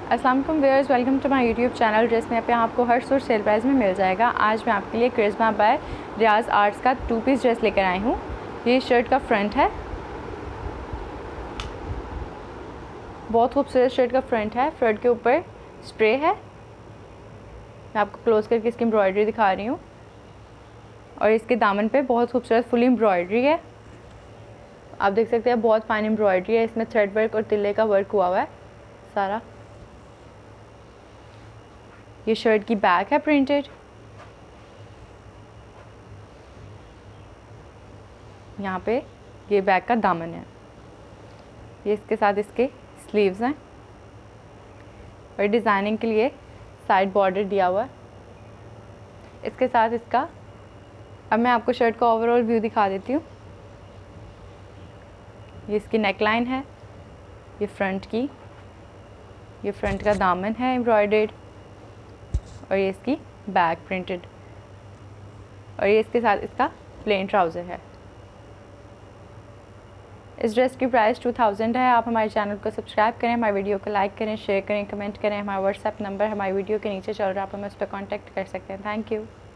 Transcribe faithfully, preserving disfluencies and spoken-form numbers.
अस्सलाम वालेकुम viewers, welcome to my YouTube channel. Dress में पे आपको हर सूट सेल प्राइस में मिल जाएगा। आज मैं आपके लिए करिश्मा बाय रियाज आर्ट्स का टू पीस ड्रेस लेकर आई हूँ। ये शर्ट का फ्रंट है, बहुत खूबसूरत शर्ट का फ्रंट है। फ्रंट के ऊपर स्प्रे है, मैं आपको क्लोज करके इसकी एम्ब्रॉयडरी दिखा रही हूँ। और इसके दामन पे बहुत खूबसूरत फुल एम्ब्रॉयडरी है, आप देख सकते हैं। बहुत फाइन एम्ब्रॉयडरी है, इसमें थ्रेड वर्क और तिल्ले का वर्क हुआ हुआ है सारा। ये शर्ट की बैक है प्रिंटेड, यहाँ पे ये बैक का दामन है। ये इसके साथ इसके स्लीव्स हैं और डिज़ाइनिंग के लिए साइड बॉर्डर दिया हुआ है इसके साथ इसका। अब मैं आपको शर्ट का ओवरऑल व्यू दिखा देती हूँ। ये इसकी नेक लाइन है, ये फ्रंट की, ये फ्रंट का दामन है एम्ब्रॉयडर्ड, और ये इसकी बैक प्रिंटेड, और ये इसके साथ इसका प्लेन ट्राउज़र है। इस ड्रेस की प्राइस टू थाउजेंड है। आप हमारे चैनल को सब्सक्राइब करें, हमारे वीडियो को लाइक करें, शेयर करें, कमेंट करें। हमारा व्हाट्सएप नंबर हमारे वीडियो के नीचे चल रहा है, आप हमें उस पर कॉन्टैक्ट कर सकते हैं। Thank you.